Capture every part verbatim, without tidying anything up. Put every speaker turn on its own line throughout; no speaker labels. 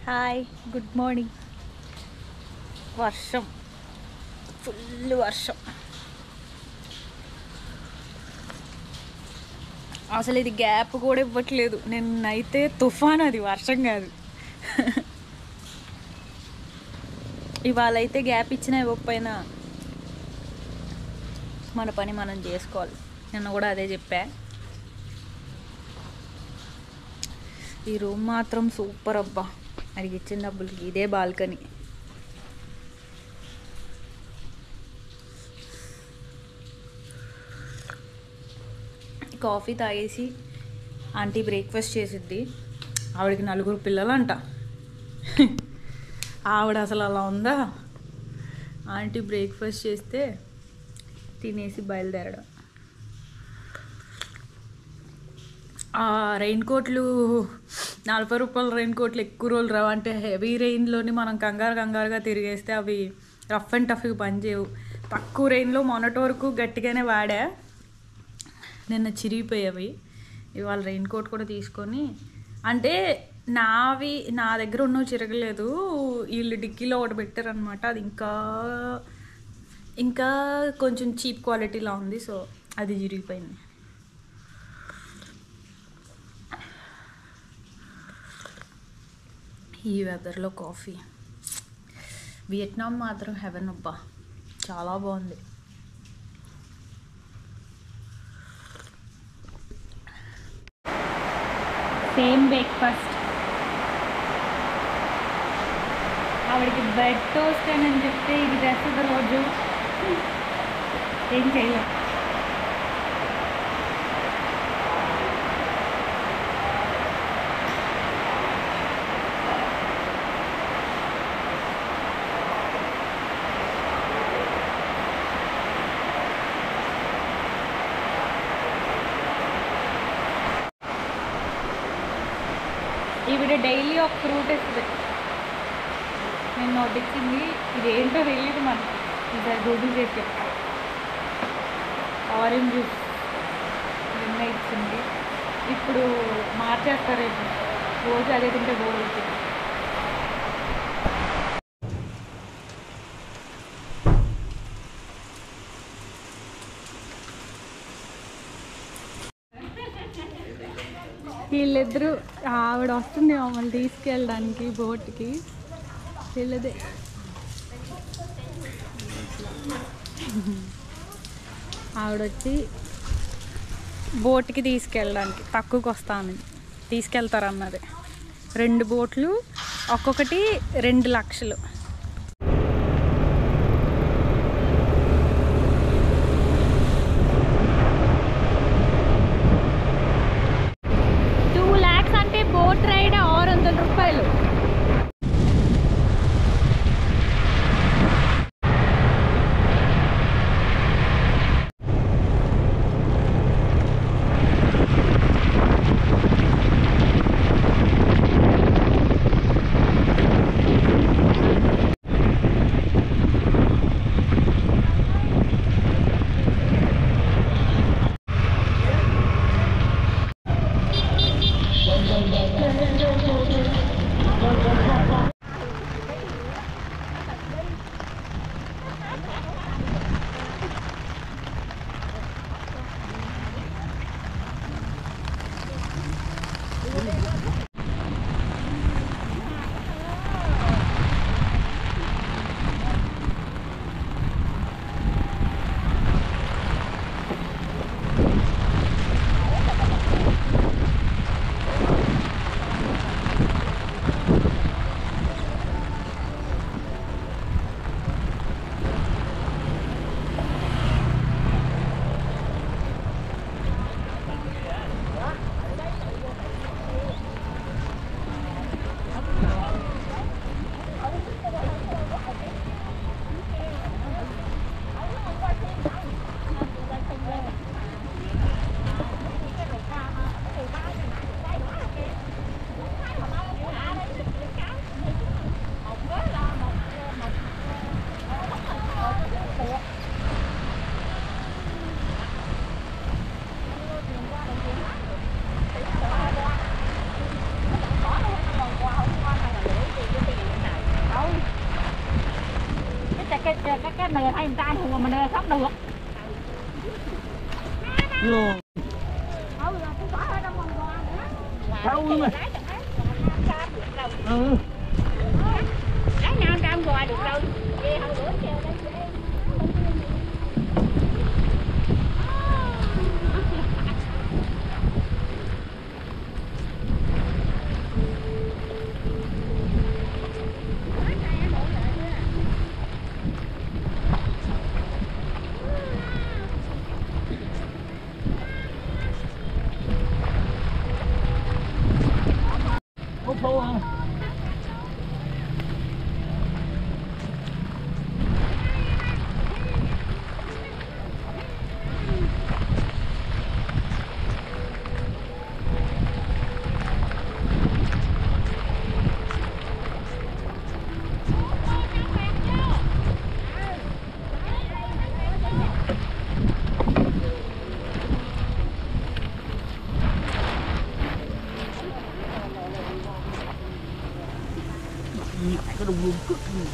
Hi, good morning. వర్షం, full వర్షం. అసలు ఇది గ్యాప్ కూడా ఇవ్వట్లేదు. నిన్నైతే తుఫాన్, అది వర్షం కాదు. ఇవాళ అయితే గ్యాప్ ఇచ్చినా ఇవ్వకపోయినా మన పని మనం చేసుకోవాలి. నిన్న కూడా అదే చెప్పా. ఈ రూమ్ మాత్రం సూపర్ అబ్బా. అడిగి ఇచ్చిన డబ్బులకి ఇదే బాల్కనీ. కాఫీ తాగేసి ఆంటీ బ్రేక్ఫాస్ట్ చేసిద్ది. ఆవిడకి నలుగురు పిల్లలంట. ఆవిడ అసలు అలా ఉందా? ఆంటీ బ్రేక్ఫాస్ట్ చేస్తే తినేసి బయలుదేరడం. రెయిన్ కోట్లు, నలభై రూపాయల రెయిన్ కోట్లు ఎక్కువ రోజులు రావు. అంటే హెవీ రెయిన్లోని మనం కంగారు కంగారుగా తిరిగేస్తే అవి రఫ్ అండ్ టఫ్గా పనిచేయవు. తక్కువ రెయిన్లో మొన్నటి వరకు గట్టిగానే వాడా, నిన్న చిరిగిపోయేవి. ఇవాళ రెయిన్ కోట్ కూడా తీసుకొని, అంటే నావి నా దగ్గర ఉన్నవి చిరగలేదు. వీళ్ళు డిక్కీలో ఒకటి పెట్టారనమాట. అది ఇంకా ఇంకా కొంచెం చీప్ క్వాలిటీలా ఉంది. సో అది చిరిగిపోయింది. ఈ వెదర్లో కాఫీ. వియట్నాం మాత్రం హెవెన్ అబ్బా, చాలా బాగుంది. Same breakfast. ఆవిడకి బ్రెడ్ టోస్ట్ అని చెప్తే ఇది తెస్తుంది రోజు. ఏం చేయలేం. ఈవిడ డైలీ ఒక ఫ్రూట్ ఇస్తుంది. నేను నోటిచ్చింది, ఇదేంటో తెలియదు మనకి. ఇది గూగుల్ చేసి చెప్తా. ఆరెంజ్ జ్యూస్ నిన్న ఇచ్చింది. ఇప్పుడు మార్చేస్తారేమో, రోజు అదే తింటే బోర్ అవుతుంది. వీళ్ళిద్దరూ, ఆవిడ వస్తుంది మమ్మల్ని తీసుకెళ్ళడానికి బోట్కి. వీళ్ళదే ఆవిడొచ్చి బోట్కి తీసుకెళ్ళడానికి తక్కువకి వస్తానని తీసుకెళ్తారన్నది. రెండు బోట్లు, ఒక్కొక్కటి రెండు లక్షలు. బోట్ రైడ్ ఆరు వందల రూపాయలు.
cái cái cái nồi thay người ta hùa mà nồi sắp được.
Rồi. Đâu mà. Ừ.
Lấy năm trăm rồi được đâu. Đi hồi bữa kêu đây.
Hút thua không? Cái đồng luôn cực nhiều.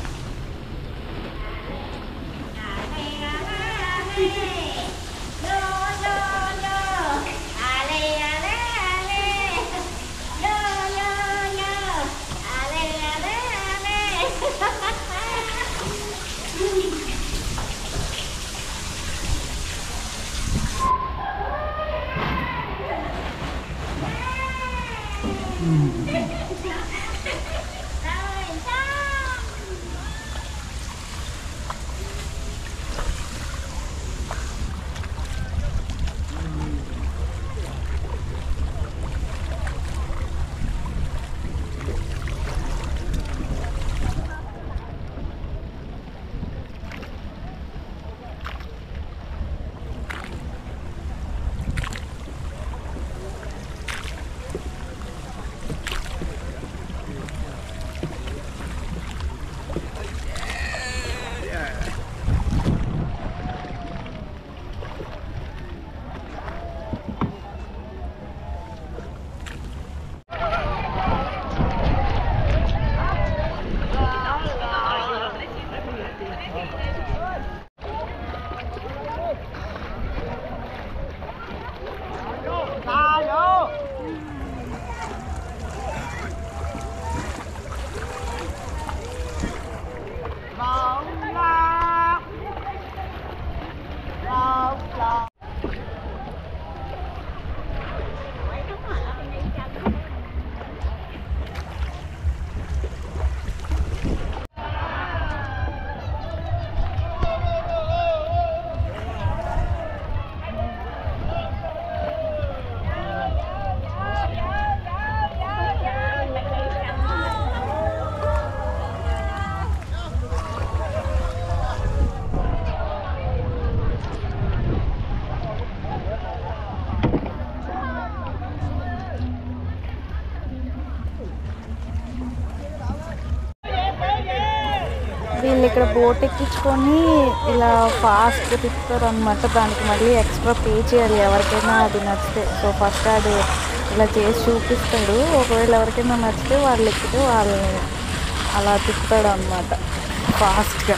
వీళ్ళు ఇక్కడ boat ఎక్కించుకొని ఇలా fast తిప్పుతారు అనమాట. దానికి మళ్ళీ extra pay చేయాలి ఎవరికైనా అది నచ్చితే. సో ఫస్ట్ అది ఇలా చేసి చూపిస్తాడు. ఒకవేళ ఎవరికైనా నచ్చితే వాళ్ళు ఎక్కితే వాళ్ళని అలా తిప్పుతాడు అనమాట ఫాస్ట్గా.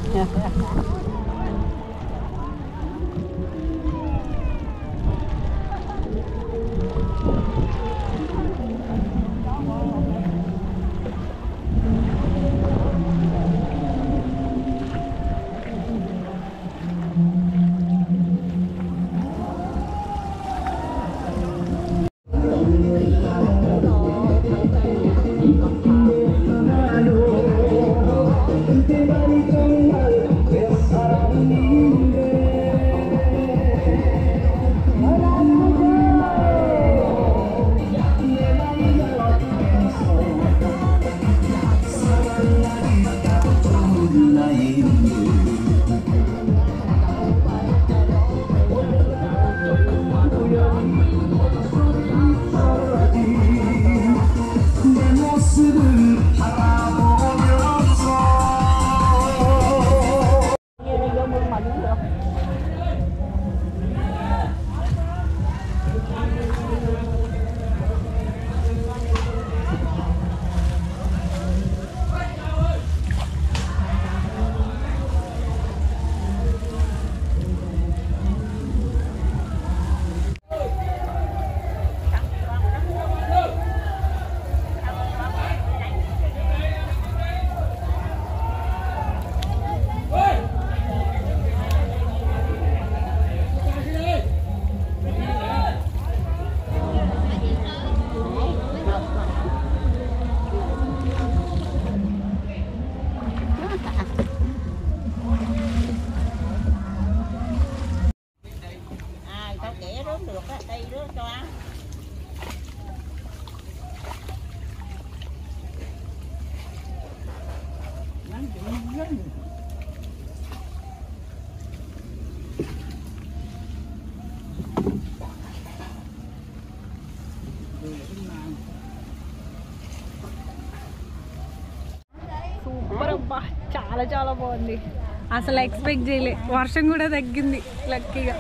సూపర్ అబ్బా, చాలా చాలా బాగుంది. అసలు ఎక్స్పెక్ట్ చేయలే. వర్షం కూడా తగ్గింది లక్కీగా.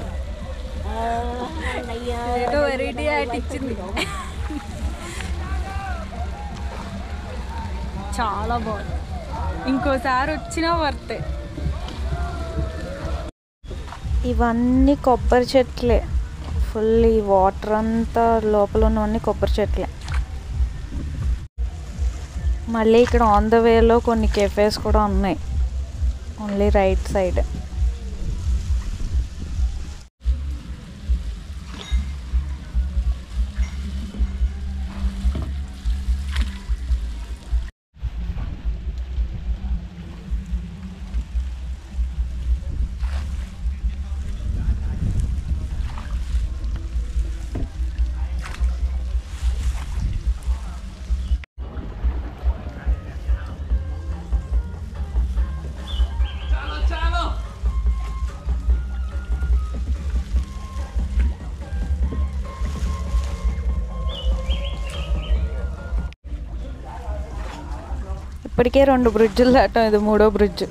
ఏదో వెరైటీ యాట్ ఇచ్చింది. చాలా బాగుంది. ఇంకోసారి వచ్చినా వర్తే.
ఇవన్నీ కొబ్బరి చెట్లే. ఫుల్ ఈ వాటర్ అంతా లోపల ఉన్నవన్నీ కొబ్బరి చెట్లే. మళ్ళీ ఇక్కడ ఆన్ ద వేలో కొన్ని కెఫేస్ కూడా ఉన్నాయి, ఓన్లీ రైట్ సైడ్. ఇప్పటికే రెండు బ్రిడ్జులు దాటాం, ఇది మూడో బ్రిడ్జ్.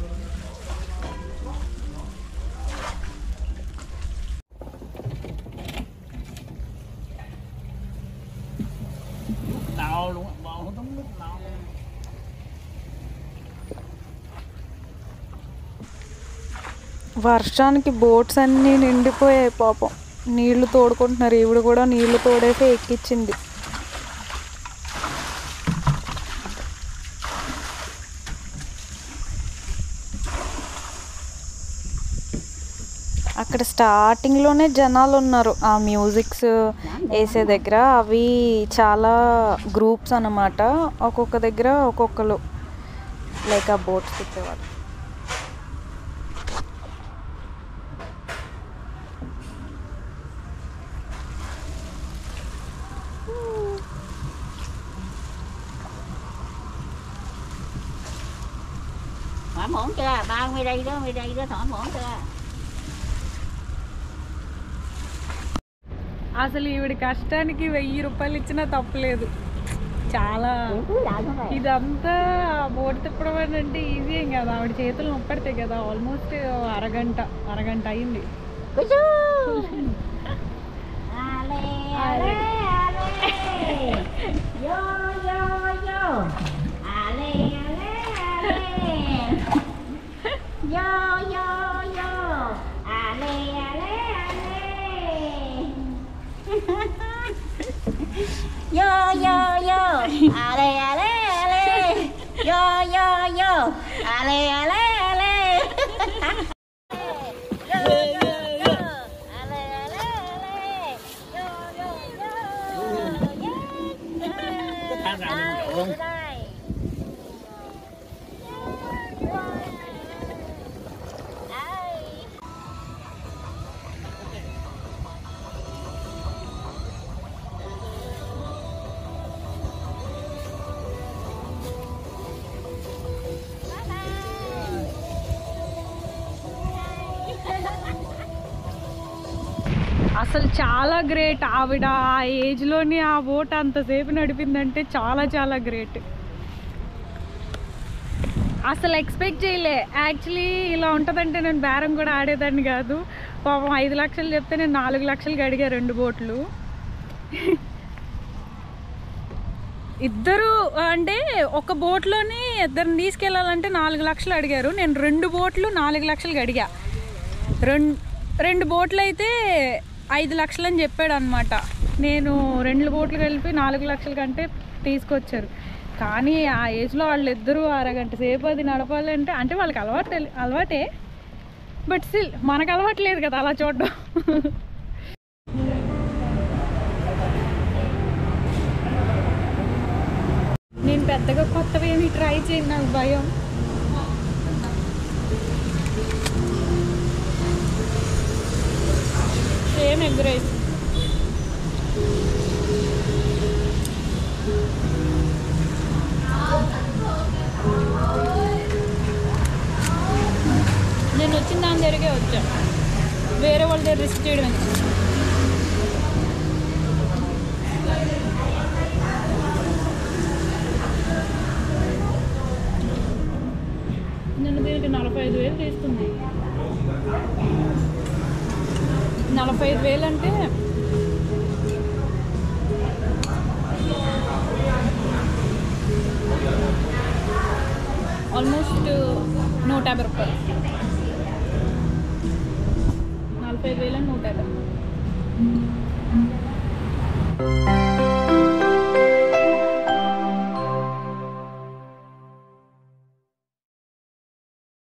వర్షానికి బోట్స్ అన్నీ నిండిపోయాయి పాపం. నీళ్లు తోడుకుంటున్నారు. ఈవిడ కూడా నీళ్లు తోడేసి ఎక్కించింది. అక్కడ స్టార్టింగ్లోనే జనాలు ఉన్నారు ఆ మ్యూజిక్స్ వేసే దగ్గర. అవి చాలా గ్రూప్స్ అన్నమాట. ఒక్కొక్క దగ్గర ఒక్కొక్కరు లైక్ ఆ బోట్స్ తిప్పేవాళ్ళు.
Thỏa mãn chưa? Bao ngay đây đó, ngay đây đó, thỏa mãn chưa?
అసలు ఈవిడ కష్టానికి వెయ్యి రూపాయలు ఇచ్చినా తప్పలేదు. చాలా ఇదంతా బోట్ తిప్పడం అంటే ఈజీ ఏం కదా. ఆవిడ చేతులు నొప్పడతాయి కదా. ఆల్మోస్ట్ అరగంట అరగంట అయింది.
Ale, ale, ale. Yo, yo, yo. Ale, ale, ale. Yo, yo, yo. Ale, ale, ale. Yo, yo, yo. Yeah.
Cái thang nào mình đậu không?
అసలు చాలా గ్రేట్ ఆవిడ ఆ ఏజ్లోనే ఆ బోట్ అంతసేపు నడిపిందంటే చాలా చాలా గ్రేట్. అసలు ఎక్స్పెక్ట్ చేయలే యాక్చువల్లీ ఇలా ఉంటుందంటే నేను బేరం కూడా ఆడేదాన్ని కాదు. పాపం ఐదు లక్షలు చెప్తే నేను నాలుగు లక్షలకి అడిగా రెండు బోట్లు. ఇద్దరు అంటే ఒక బోట్లోని ఇద్దరిని తీసుకెళ్ళాలంటే నాలుగు లక్షలు అడిగారు. నేను రెండు బోట్లు నాలుగు లక్షలకి అడిగా. రెండు రెండు బోట్లు అయితే ఐదు లక్షలు అని చెప్పాడు అనమాట. నేను రెండు బోట్లు కలిపి నాలుగు లక్షల కంటే తీసుకొచ్చారు. కానీ ఆ ఏజ్లో వాళ్ళిద్దరూ అరగంట సేపు అది నడపాలంటే అంటే వాళ్ళకి అలవాటు అలవాటే బట్ స్టిల్ మనకు అలవాట్లేదు కదా అలా చూడడం. నేను పెద్దగా కొత్తవి ఏమి ట్రై చేయను, నాకు భయం. Same egg rice. నేను వచ్చిన దాని దగ్గరే వచ్చా, వేరే వాళ్ళ దగ్గర రిస్క్ చేయడం. నేను దీనికి నలభై ఐదు వేలు తీసుకుంది. నలభై ఐదు వేలు అంటే ఆల్మోస్ట్ నూట యాభై రూపాయలు. నలభై ఐదు వేలు నూట యాభై.